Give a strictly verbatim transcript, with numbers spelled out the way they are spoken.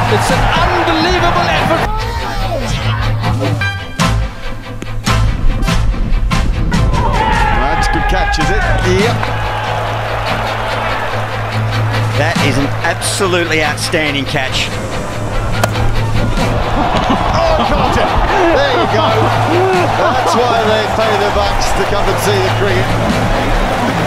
It's an unbelievable effort. That's a good catch, is it? Yep. That is an absolutely outstanding catch. Oh, caught it. There you go. That's why they pay the bucks to come and see the cricket.